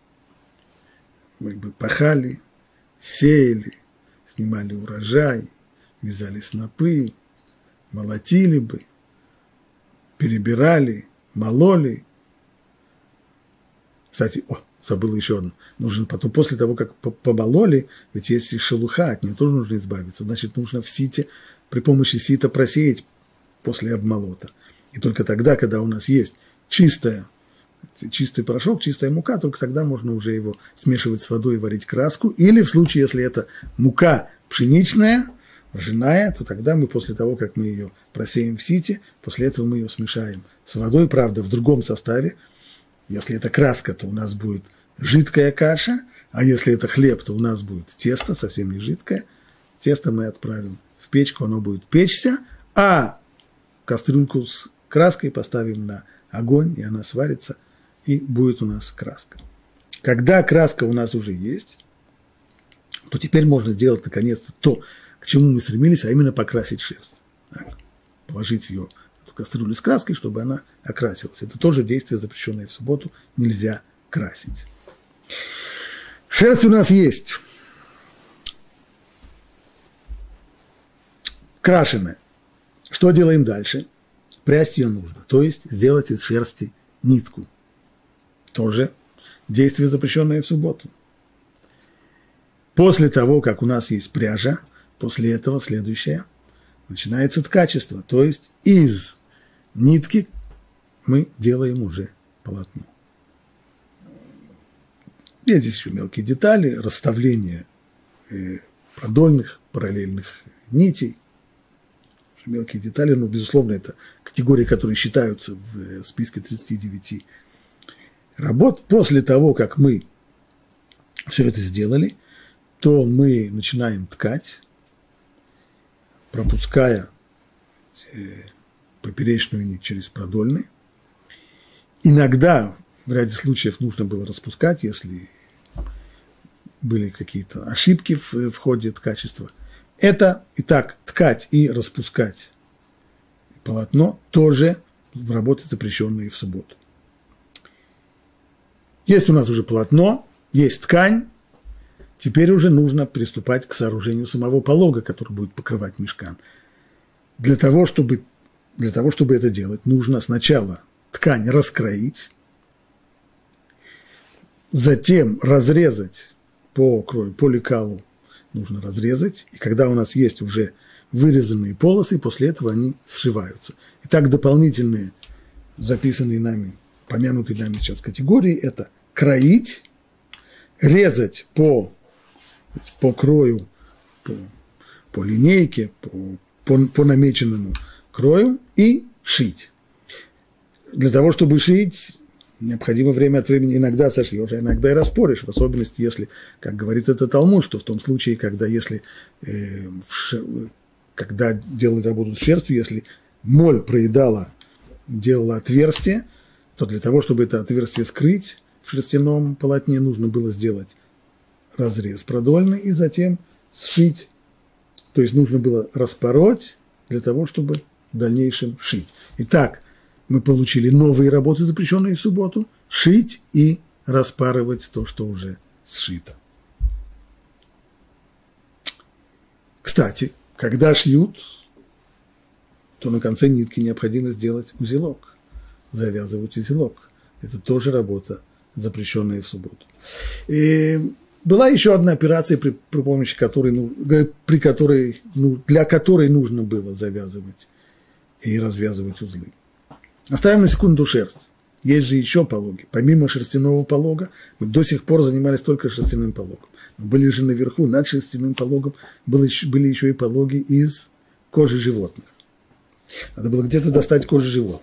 Мы бы пахали, сеяли, снимали урожай, вязали снопы, молотили бы, перебирали, мололи. Кстати, забыл еще одно. Нужно потом, после того, как помололи, ведь есть и шелуха, от нее тоже нужно избавиться. Значит, нужно в сите, при помощи сита просеять после обмолота. И только тогда, когда у нас есть чистый порошок, чистая мука, только тогда можно уже его смешивать с водой и варить краску. Или в случае, если это мука пшеничная, ржаная, то тогда мы после того, как мы ее просеем в сите, после этого мы ее смешаем с водой, правда, в другом составе. Если это краска, то у нас будет жидкая каша, а если это хлеб, то у нас будет тесто, совсем не жидкое. Тесто мы отправим в печку, оно будет печься, а кастрюльку с краской поставим на огонь, и она сварится, и будет у нас краска. Когда краска у нас уже есть, то теперь можно сделать, наконец-то, то, к чему мы стремились, а именно покрасить шерсть. Так, положить ее в кастрюлю с краской, чтобы она окрасилась. Это тоже действие, запрещенное в субботу, нельзя красить. Шерсть у нас есть. Крашеная. Что делаем дальше? Прясть ее нужно, то есть сделать из шерсти нитку. Тоже действие, запрещенное в субботу. После того, как у нас есть пряжа, после этого следующее начинается ткачество, то есть из нитки мы делаем уже полотно. Есть здесь еще мелкие детали, расставление продольных, параллельных нитей. Мелкие детали, но, безусловно, это категории, которые считаются в списке 39 работ. После того, как мы все это сделали, то мы начинаем ткать, пропуская поперечную нить через продольный. Иногда, в ряде случаев, нужно было распускать, если были какие-то ошибки в ходе ткачества. Это, итак, ткать и распускать полотно тоже в работе, запрещенные в субботу. Есть у нас уже полотно, есть ткань, теперь уже нужно приступать к сооружению самого полога, который будет покрывать мишкан. Для того, чтобы это делать, нужно сначала ткань раскроить, затем разрезать по крою, по лекалу, нужно разрезать, и когда у нас есть уже вырезанные полосы, после этого они сшиваются. Итак, дополнительные, записанные нами, помянутые нами сейчас категории, это кроить, резать по крою, по линейке, по намеченному крою и шить. Для того, чтобы шить, необходимо время от времени иногда сошьешь, а иногда и распоришь, в особенности, если, как говорит этот Талмуд, что в том случае, когда делали работу с шерстью, если моль делала отверстие, то для того, чтобы это отверстие скрыть в шерстяном полотне, нужно было сделать разрез продольный и затем сшить. То есть нужно было распороть для того, чтобы в дальнейшем шить. Итак, мы получили новые работы, запрещенные в субботу, шить и распарывать то, что уже сшито. Кстати, когда шьют, то на конце нитки необходимо сделать узелок, завязывать узелок. Это тоже работа, запрещенная в субботу. И была еще одна операция, при помощи которой, для которой нужно было завязывать и развязывать узлы. Оставим на секунду шерсть. Есть же еще пологи. Помимо шерстяного полога, мы до сих пор занимались только шерстяным пологом. Но были же наверху, над шерстяным пологом, были еще и пологи из кожи животных. Надо было где-то достать кожу животных.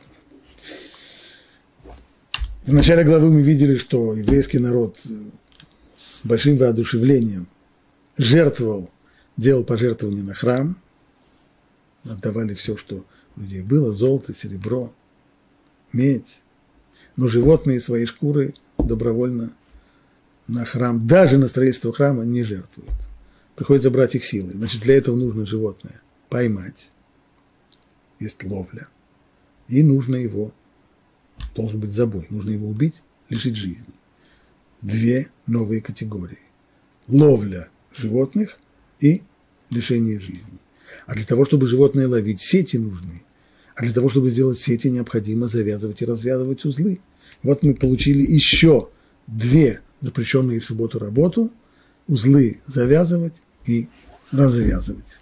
В начале главы мы видели, что еврейский народ с большим воодушевлением делал пожертвования на храм, отдавали все, что у людей было, золото, серебро, медь. Но животные свои шкуры добровольно на храм, даже на строительство храма не жертвуют. Приходится брать их силой. Значит, для этого нужно животное поймать, есть ловля, и нужно его, должен быть забой, нужно его убить, лишить жизни. Две новые категории. Ловля животных и лишение жизни. А для того, чтобы животное ловить, сети нужны. А для того, чтобы сделать сети, необходимо завязывать и развязывать узлы. Вот мы получили еще две запрещенные в субботу работу, узлы завязывать и развязывать.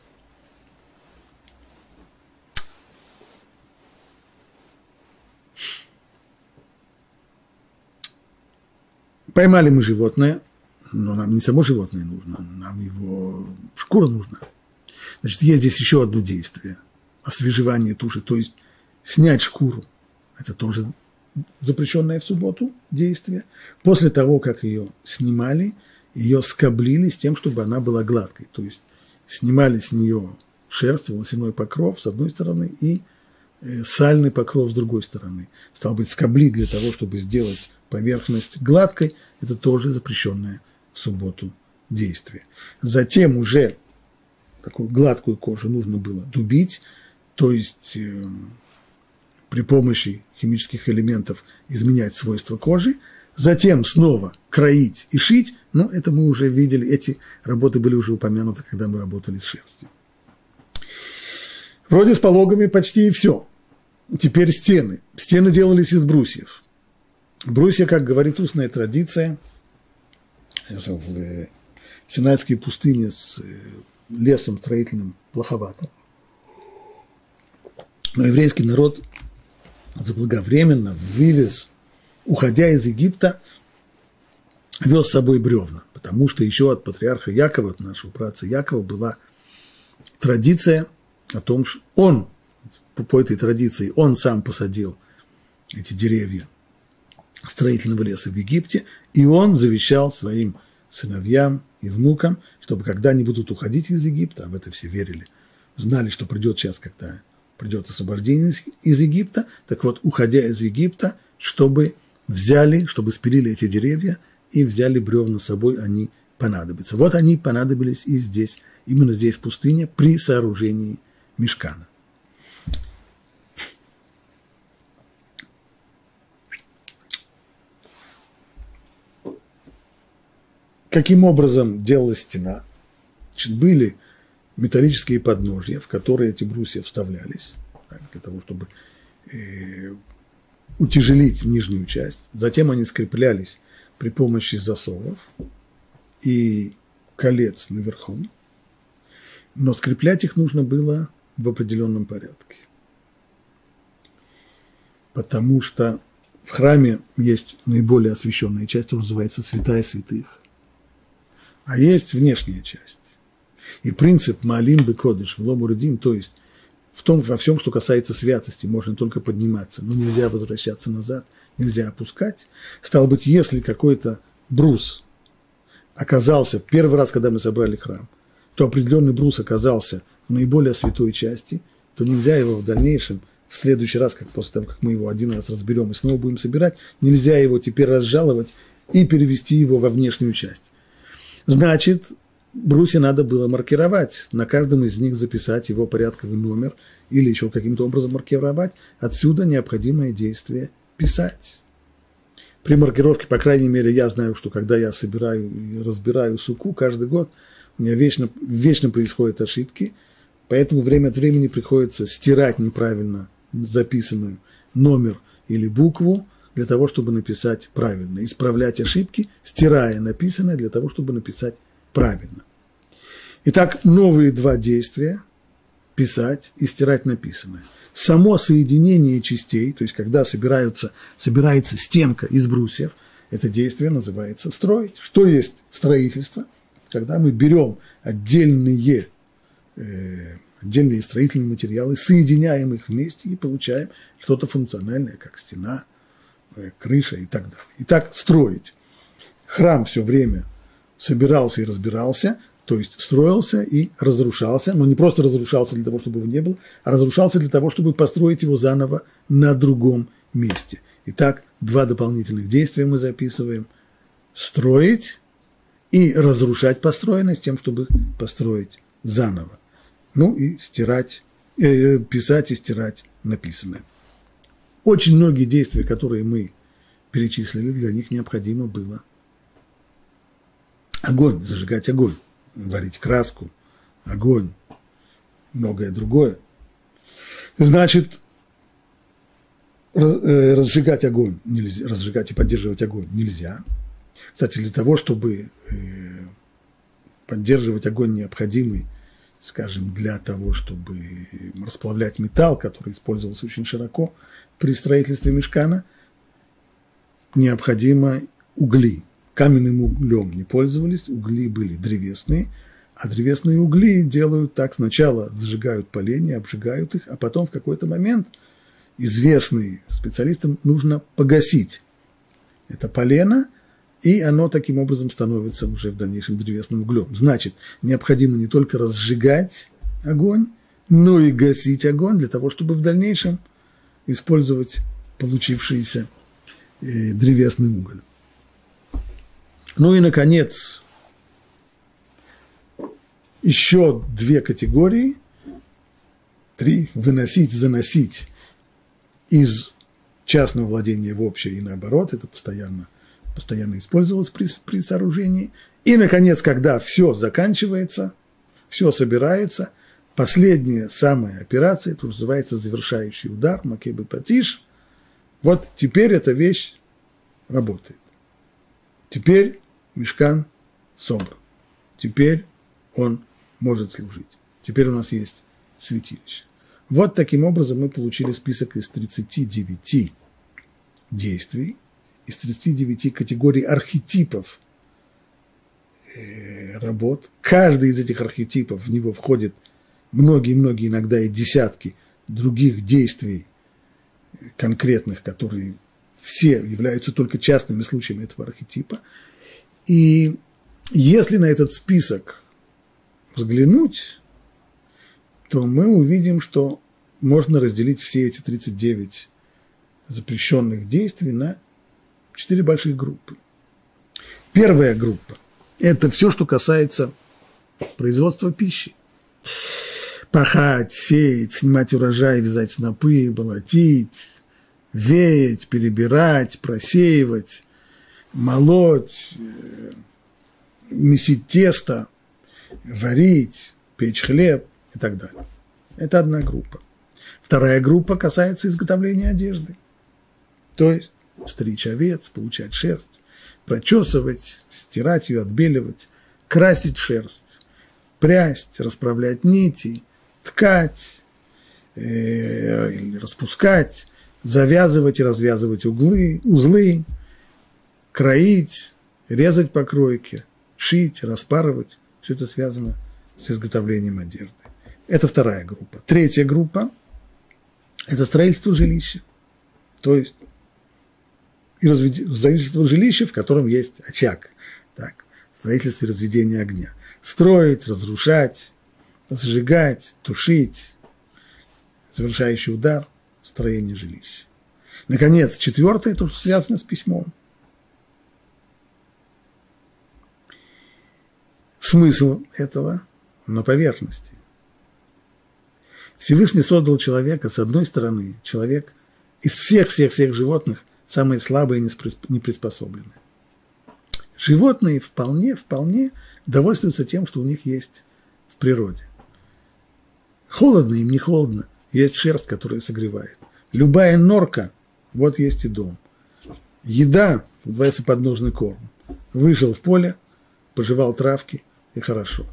Поймали мы животное, но нам не само животное нужно, нам его шкура нужна. Значит, есть здесь еще одно действие – освежевание туши, то есть снять шкуру. Это тоже запрещенное в субботу действие. После того, как ее снимали, ее скоблили с тем, чтобы она была гладкой. То есть снимали с нее шерсть, волосяной покров с одной стороны и сальный покров с другой стороны. Стало быть, скоблить для того, чтобы сделать поверхность гладкой, это тоже запрещенное в субботу действие. Затем уже такую гладкую кожу нужно было дубить, то есть при помощи химических элементов изменять свойства кожи, затем снова кроить и шить, но это мы уже видели, эти работы были уже упомянуты, когда мы работали с шерстью. Вроде с пологами почти и все. Теперь стены. Стены делались из брусьев. Брусья, как говорит устная традиция, в Синайской пустыне с лесом строительным плоховато. Но еврейский народ заблаговременно вывез, уходя из Египта, вез с собой бревна, потому что еще от патриарха Якова, от нашего праотца Якова, была традиция о том, что он, по этой традиции, он сам посадил эти деревья строительного леса в Египте, и он завещал своим сыновьям и внукам, чтобы когда они будут уходить из Египта, а в это все верили, знали, что придет час, когда придет освобождение из Египта, так вот, уходя из Египта, чтобы взяли, чтобы спилили эти деревья и взяли бревна с собой, они понадобятся. Вот они понадобились и здесь, именно здесь, в пустыне, при сооружении мишкана. Каким образом делалась стена? Значит, были металлические подножья, в которые эти брусья вставлялись, для того, чтобы утяжелить нижнюю часть. Затем они скреплялись при помощи засовов и колец наверху. Но скреплять их нужно было в определенном порядке. Потому что в храме есть наиболее освященная часть, она называется святая святых. А есть внешняя часть. И принцип Маалим бекодеш вело муредим, то есть во всем, что касается святости, можно только подниматься, но нельзя возвращаться назад, нельзя опускать. Стало быть, если какой-то брус оказался, первый раз, когда мы собрали храм, то определенный брус оказался в наиболее святой части, то нельзя его в дальнейшем, в следующий раз, как после того, как мы его один раз разберем и снова будем собирать, нельзя его теперь разжаловать и перевести его во внешнюю часть. Значит, брусья надо было маркировать, на каждом из них записать его порядковый номер или еще каким-то образом маркировать. Отсюда необходимое действие писать. При маркировке, по крайней мере, я знаю, что когда я собираю и разбираю суку каждый год, у меня вечно происходят ошибки, поэтому время от времени приходится стирать неправильно записанную номер или букву, для того, чтобы написать правильно, исправлять ошибки, стирая написанное для того, чтобы написать правильно. Итак, новые два действия – писать и стирать написанное. Само соединение частей, то есть когда собирается стенка из брусьев, это действие называется строить. Что есть строительство? Когда мы берем отдельные строительные материалы, соединяем их вместе и получаем что-то функциональное, как стена, крыша и так далее. Итак, строить. Храм все время собирался и разбирался, то есть строился и разрушался, но не просто разрушался для того, чтобы его не было, а разрушался для того, чтобы построить его заново на другом месте. Итак, два дополнительных действия мы записываем. строить и разрушать построенное с тем, чтобы построить заново. Ну и стирать, писать и стирать написанное. Очень многие действия, которые мы перечислили, для них необходимо было огонь, зажигать огонь, варить краску, огонь, многое другое. Значит, разжигать огонь нельзя, разжигать и поддерживать огонь нельзя. Кстати, для того, чтобы поддерживать огонь необходимый, скажем, для того, чтобы расплавлять металл, который использовался очень широко при строительстве мишкана, необходимо угли. Каменным углем не пользовались, угли были древесные, а древесные угли делают так: сначала зажигают поленья, обжигают их, а потом в какой-то момент известные специалистам нужно погасить это полено, и оно таким образом становится уже в дальнейшем древесным углем. Значит, необходимо не только разжигать огонь, но и гасить огонь для того, чтобы в дальнейшем использовать получившийся древесный уголь. Ну и, наконец, еще две категории, три: выносить, заносить из частного владения в общее и наоборот, это постоянно использовалось при сооружении. И, наконец, когда все заканчивается, все собирается, последняя самая операция, это называется завершающий удар, макебе патиш. Вот теперь эта вещь работает. Теперь мишкан собран. Теперь он может служить. Теперь у нас есть святилище. Вот таким образом мы получили список из 39 действий, из 39 категорий архетипов работ. Каждый из этих архетипов, в него входит многие-многие, иногда и десятки других действий конкретных, которые все являются только частными случаями этого архетипа. И если на этот список взглянуть, то мы увидим, что можно разделить все эти 39 запрещенных действий на 4 больших группы. Первая группа – это все, что касается производства пищи. Пахать, сеять, снимать урожай, вязать снопы, молотить, веять, перебирать, просеивать, молоть, месить тесто, варить, печь хлеб и так далее. Это одна группа. Вторая группа касается изготовления одежды. То есть стричь овец, получать шерсть, прочесывать, стирать ее, отбеливать, красить шерсть, прясть, расправлять нити, ткать, или распускать, завязывать и развязывать узлы, кроить, резать по кройке, шить, распарывать. Все это связано с изготовлением одежды. Это вторая группа. Третья группа – это строительство жилища. То есть строительство жилища, в котором есть очаг. Так, строительство и разведение огня. Строить, разрушать, сжигать, тушить, завершающий удар, строение жилища. Наконец, четвертое – это связано с письмом. Смысл этого на поверхности. Всевышний создал человека, с одной стороны, человек из всех животных самые слабые и неприспособленные. Животные вполне довольствуются тем, что у них есть в природе. Холодно им, не холодно, есть шерсть, которая согревает. Любая норка, вот есть и дом. Еда, называется подножный корм. Вышел в поле, пожевал травки, и хорошо.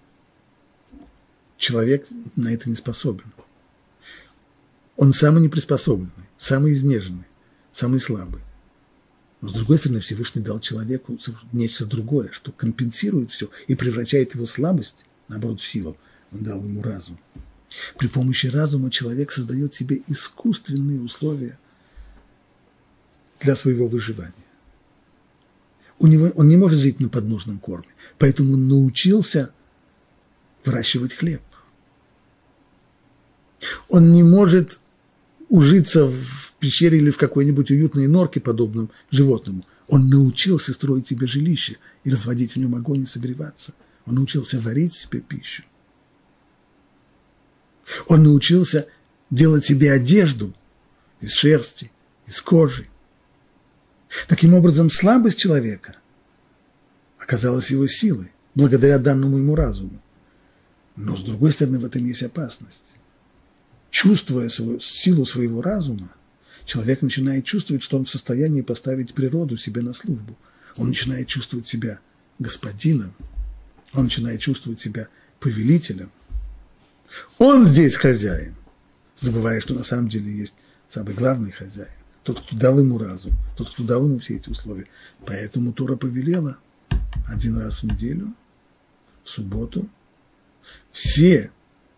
Человек на это не способен. Он самый неприспособленный, самый изнеженный, самый слабый. Но, с другой стороны, Всевышний дал человеку нечто другое, что компенсирует все и превращает его слабость, наоборот, в силу. Он дал ему разум. При помощи разума человек создает себе искусственные условия для своего выживания. Он не может жить на подножном корме, поэтому он научился выращивать хлеб. Он не может ужиться в пещере или в какой-нибудь уютной норке, подобном животному. Он научился строить себе жилище и разводить в нем огонь и согреваться. Он научился варить себе пищу. Он научился делать себе одежду из шерсти, из кожи. Таким образом, слабость человека оказалась его силой, благодаря данному ему разуму. Но, с другой стороны, в этом есть опасность. Чувствуя силу своего разума, человек начинает чувствовать, что он в состоянии поставить природу себе на службу. Он начинает чувствовать себя господином, он начинает чувствовать себя повелителем. Он здесь хозяин, забывая, что на самом деле есть самый главный хозяин, тот, кто дал ему разум, тот, кто дал ему все эти условия. Поэтому Тора повелела один раз в неделю, в субботу, все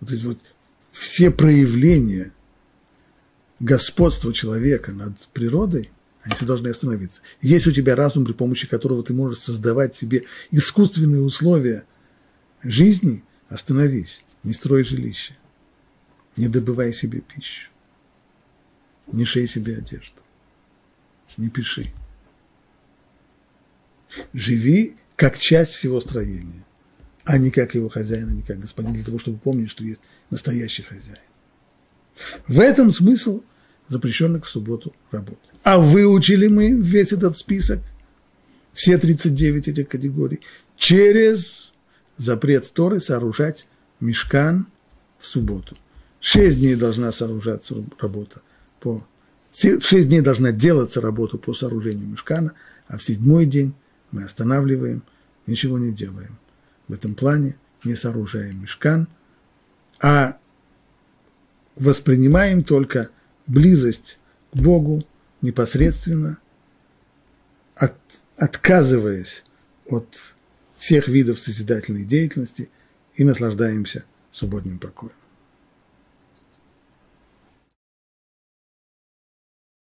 проявления господства человека над природой, они все должны остановиться. Есть у тебя разум, при помощи которого ты можешь создавать себе искусственные условия жизни, остановись, не строй жилище, не добывай себе пищу, не шей себе одежду, не пиши. Живи как часть всего строения, а не как его хозяин, а не как господин, для того, чтобы помнить, что есть настоящий хозяин. В этом смысл запрещенных в субботу работ. А выучили мы весь этот список, все 39 этих категорий, через запрет Торы сооружать мишкан в субботу. 6 дней должна сооружаться работа 6 дней должна делаться работа по сооружению мишкана, а в 7-й день мы останавливаем, ничего не делаем. В этом плане не сооружаем мишкан, а воспринимаем только близость к Богу непосредственно, отказываясь от всех видов созидательной деятельности и наслаждаемся субботним покоем.